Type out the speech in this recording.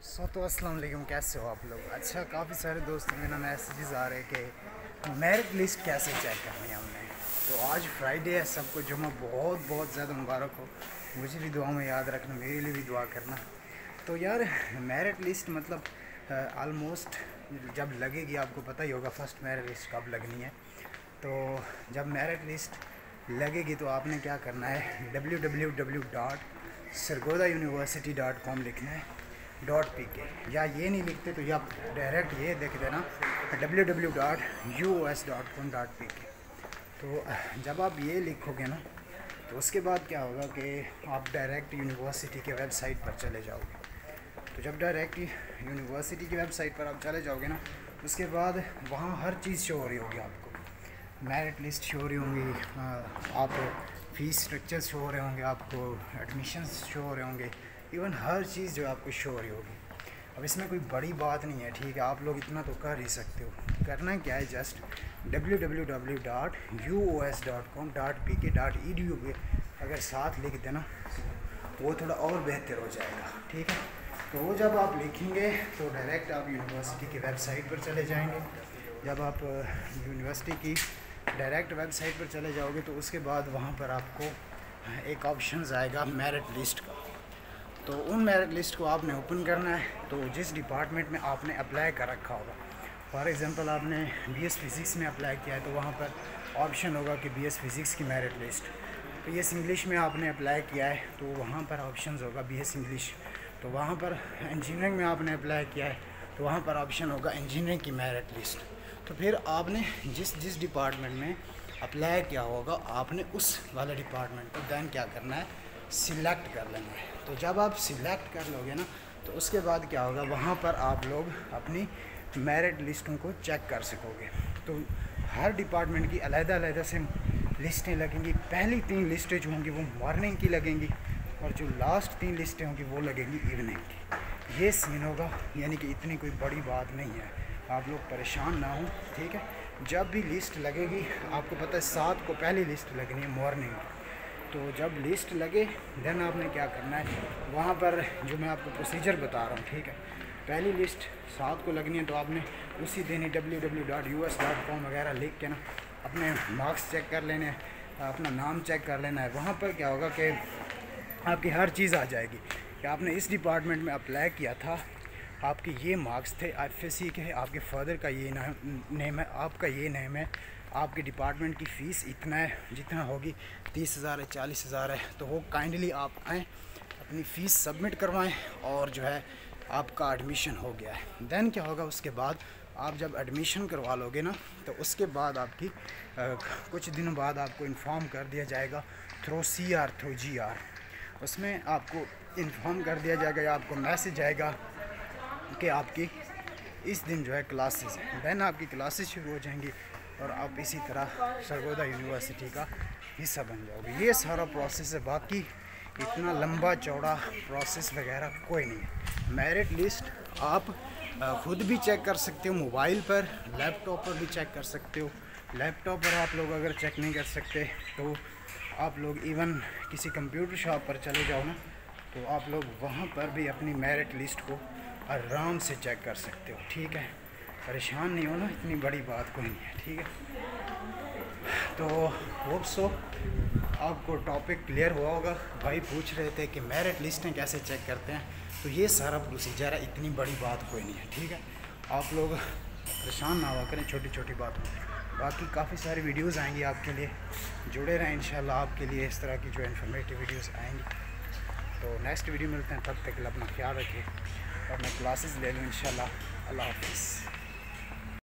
तो अस्सलाम वालेकुम, कैसे हो आप लोग। अच्छा, काफ़ी सारे दोस्तों के ना मैसेजेस आ रहे कि मेरिट लिस्ट कैसे चेक करनी है हमने। तो आज फ्राइडे है, सबको जुम्मा बहुत बहुत ज़्यादा मुबारक हो। मुझे भी दुआ में याद रखना, मेरे लिए भी दुआ करना। तो यार मेरिट लिस्ट मतलब आलमोस्ट जब लगेगी, आपको पता ही होगा फर्स्ट मेरिट लिस्ट कब लगनी है। तो जब मेरिट लिस्ट लगेगी तो आपने क्या करना है, www.sargodhauniversity.com लिखना है .pk, या ये नहीं लिखते तो या डायरेक्ट ये देख देना www.uos.com.pk। तो जब आप ये लिखोगे ना तो उसके बाद क्या होगा कि आप डायरेक्ट यूनिवर्सिटी के वेबसाइट पर चले जाओगे। तो जब डायरेक्ट यूनिवर्सिटी की वेबसाइट पर आप चले जाओगे ना, उसके बाद वहाँ हर चीज़ शो हो रही होगी आपको। मेरिट लिस्ट शो हो रही होंगी, आप फ़ीस स्ट्रक्चर शो हो रहे होंगे, आपको एडमिशन्स शो हो रहे होंगे, इवन हर चीज़ जो आपको शो हो रही होगी। अब इसमें कोई बड़ी बात नहीं है, ठीक है, आप लोग इतना तो कर ही सकते हो। करना क्या है, जस्ट www.uos.com.pk.edu पे अगर साथ लिख देना वो थोड़ा और बेहतर हो जाएगा, ठीक है। तो वो जब आप लिखेंगे तो डायरेक्ट आप यूनिवर्सिटी की वेबसाइट पर चले जाएंगे। जब आप यूनिवर्सिटी की डायरेक्ट वेबसाइट पर चले जाओगे तो उसके बाद वहाँ पर आपको एक ऑप्शन आएगा मेरिट लिस्ट का। तो उन मेरिट लिस्ट को आपने ओपन करना है। तो जिस डिपार्टमेंट में आपने अप्लाई कर रखा होगा, फॉर एग्ज़ाम्पल आपने बीएस फिज़िक्स में अप्लाई किया है तो वहाँ पर ऑप्शन होगा कि बीएस फिज़िक्स की मेरिट लिस्ट। बीएस इंग्लिश में आपने अप्लाई किया है तो वहाँ पर ऑप्शन होगा बीएस इंग्लिश। तो वहाँ पर इंजीनियरिंग में आपने अप्लाई किया है तो वहाँ पर ऑप्शन होगा इंजीनियरिंग की मेरिट लिस्ट। तो फिर आपने जिस जिस डिपार्टमेंट में अप्लाई किया होगा आपने उस वाले डिपार्टमेंट को दैन क्या करना है, सिलेक्ट कर लेना है। तो जब आप सिलेक्ट कर लोगे ना तो उसके बाद क्या होगा, वहाँ पर आप लोग अपनी मेरिट लिस्टों को चेक कर सकोगे। तो हर डिपार्टमेंट की अलग-अलग से लिस्टें लगेंगी। पहली 3 लिस्टें जो होंगी वो मॉर्निंग की लगेंगी और जो लास्ट 3 लिस्टें होंगी वो लगेंगी इवनिंग की। ये सीन होगा, यानी कि इतनी कोई बड़ी बात नहीं है, आप लोग परेशान ना हो, ठीक है। जब भी लिस्ट लगेगी, आपको पता है 7 को पहली लिस्ट लगनी है मॉर्निंग। तो जब लिस्ट लगे देन आपने क्या करना है, वहाँ पर जो मैं आपको प्रोसीजर बता रहा हूँ, ठीक है। पहली लिस्ट 7 को लगनी है तो आपने उसी दिन ही www.us.com वगैरह लिख के ना अपने मार्क्स चेक कर लेने हैं, अपना नाम चेक कर लेना है। वहाँ पर क्या होगा कि आपकी हर चीज़ आ जाएगी कि आपने इस डिपार्टमेंट में अप्लाई किया था, आपके ये मार्क्स थे FSC के, आपके फादर का ये नेम है, आपका ये नेम है, आपके डिपार्टमेंट की फ़ीस इतना है, जितना होगी 30,000 है, 40,000 है। तो वो काइंडली आप आएँ, अपनी फ़ीस सबमिट करवाएं और जो है आपका एडमिशन हो गया है। देन क्या होगा, उसके बाद आप जब एडमिशन करवा लोगे ना तो उसके बाद आपकी कुछ दिनों बाद आपको इन्फॉर्म कर दिया जाएगा थ्रू CR थ्रू GR। उसमें आपको इन्फॉर्म कर दिया जाएगा या आपको मैसेज आएगा कि आपकी इस दिन जो है क्लासेस हैं। देन आपकी क्लासेस शुरू हो जाएंगी और आप इसी तरह सरगोधा यूनिवर्सिटी का हिस्सा बन जाओगे। ये सारा प्रोसेस है, बाकी इतना लंबा चौड़ा प्रोसेस वगैरह कोई नहीं है। मेरिट लिस्ट आप ख़ुद भी चेक कर सकते हो, मोबाइल पर, लैपटॉप पर भी चेक कर सकते हो। लैपटॉप पर आप लोग अगर चेक नहीं कर सकते तो आप लोग इवन किसी कंप्यूटर शॉप पर चले जाओ ना, तो आप लोग वहाँ पर भी अपनी मेरिट लिस्ट को आराम से चेक कर सकते हो, ठीक है। परेशान नहीं होना, इतनी बड़ी बात कोई नहीं है, ठीक है। तो होप सो आपको टॉपिक क्लियर हुआ होगा। भाई पूछ रहे थे कि मेरिट लिस्टें कैसे चेक करते हैं, तो ये सारा प्रोसीजर है, इतनी बड़ी बात कोई नहीं है, ठीक है। आप लोग परेशान ना हुआ करें छोटी छोटी बातों। बाकी काफ़ी सारी वीडियोस आएंगी आपके लिए, जुड़े रहें इंशाल्लाह। आपके लिए इस तरह की जो इन्फॉर्मेटिव वीडियोस आएंगी। तो नेक्स्ट वीडियो मिलते हैं, तब तक अपना ख्याल रखिए और मैं क्लासेस ले लूँ इंशाल्लाह। अल्लाह हाफ़िज़।